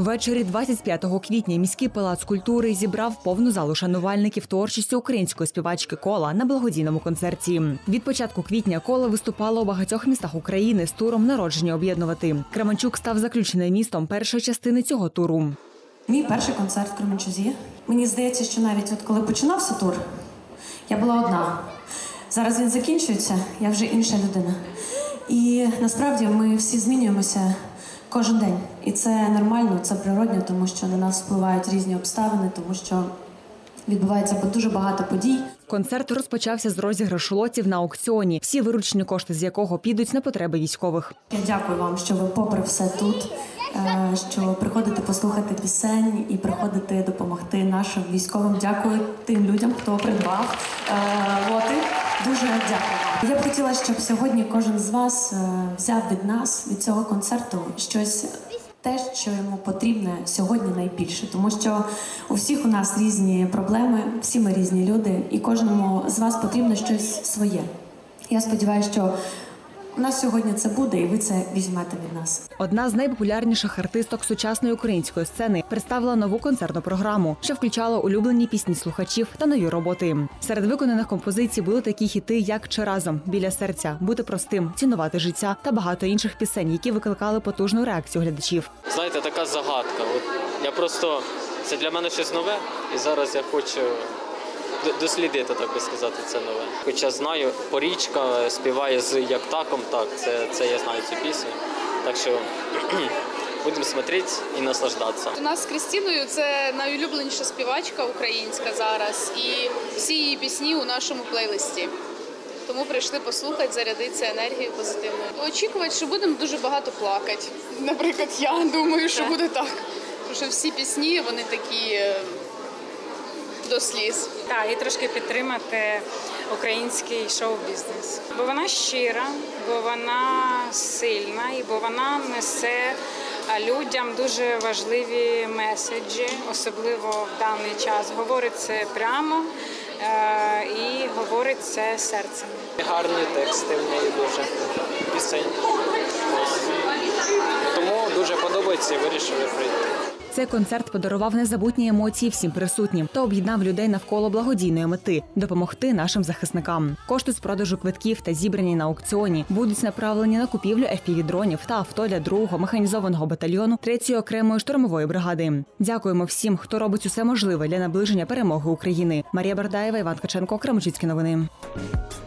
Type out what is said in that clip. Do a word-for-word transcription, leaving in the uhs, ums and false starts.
Ввечері двадцять п'ятого квітня міський палац культури зібрав повну залу шанувальників творчості української співачки Кола на благодійному концерті. Від початку квітня Кола виступала у багатьох містах України з туром «Народження об'єднувати». Кременчук став заключеним містом першої частини цього туру. Мій перший концерт в Кременчузі. Мені здається, що навіть от коли починався тур, я була одна. Зараз він закінчується, я вже інша людина. І насправді ми всі змінюємося кожен день. І це нормально, це природно, тому що на нас впливають різні обставини, тому що відбувається дуже багато подій. Концерт розпочався з розіграшу лотів на аукціоні, всі виручені кошти з якого підуть на потреби військових. Я дякую вам, що ви попри все тут, що приходите послухати пісень і приходите допомогти нашим військовим. Дякую тим людям, хто придбав лоти. Дуже дякую. Я б хотіла, щоб сьогодні кожен з вас взяв від нас, від цього концерту, щось те, що йому потрібне сьогодні найбільше. Тому що у всіх у нас різні проблеми, всі ми різні люди, і кожному з вас потрібно щось своє. Я сподіваюся, що у нас сьогодні це буде, і ви це візьмете від нас. Одна з найпопулярніших артисток сучасної української сцени представила нову концертну програму, що включала улюблені пісні слухачів та нові роботи. Серед виконаних композицій були такі хіти, як «Чи разом», «Біля серця», «Бути простим», «Цінувати життя» та багато інших пісень, які викликали потужну реакцію глядачів. Знаєте, така загадка. От я просто, це для мене щось нове, і зараз я хочу дослідити, так би сказати, це нове. Хоча знаю, Порічка співає з «Як таком», так, це, це я знаю цю пісню. Так що будемо смотрети і наслаждатися. У нас з Крістіною це найулюбленіша співачка українська зараз, і всі її пісні у нашому плейлисті. Тому прийшли послухати, зарядитися енергією позитивною. Очікувати, що будемо дуже багато плакати. Наприклад, я думаю, що буде так. Тому що всі пісні, вони такі до сліз. Так, і трошки підтримати український шоу-бізнес. Бо вона щира, бо вона сильна і бо вона несе людям дуже важливі меседжі, особливо в даний час. Говорить це прямо і говорить це серцем. Гарні тексти в неї дуже, пісень. Тому дуже подобається і вирішили прийти. Цей концерт подарував незабутні емоції всім присутнім та об'єднав людей навколо благодійної мети – допомогти нашим захисникам. Кошти з продажу квитків та зібрані на аукціоні будуть направлені на купівлю еф пі ві-дронів та авто для другого механізованого батальйону третьої окремої штурмової бригади. Дякуємо всім, хто робить усе можливе для наближення перемоги України. Марія Бардаєва, Іван Ткаченко, Кременчуцькі новини.